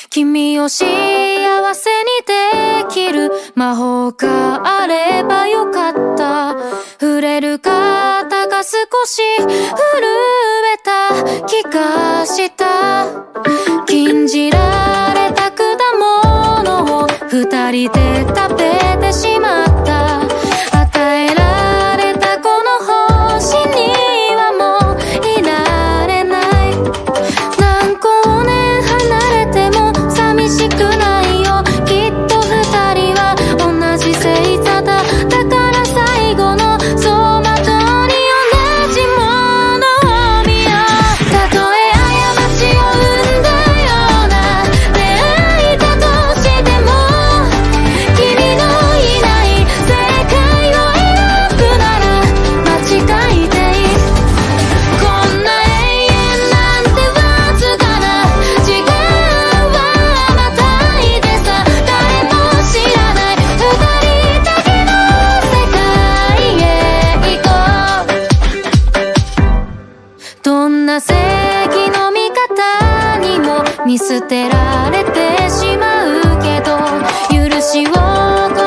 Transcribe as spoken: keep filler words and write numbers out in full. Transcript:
君を幸せにできる魔法があればよかった。触れる肩が少し震えた気がした。禁じられた果物を二人で食べてしまった。与えられたこの星にはもういられない。何光年離れても寂しくないよ。きっと二人は同じ星座だ。だから最後の走馬灯に同じものを見よう。たとえ過ちを生んだような出会いだとしても、君のいない世界を描くなら間違いでいい。こんな永遠なんてわずかな時間はまたいでさ。誰も知らない二人だけの世界へ行こう。どんな正義の味方にも見捨てられてしまうけど、許しを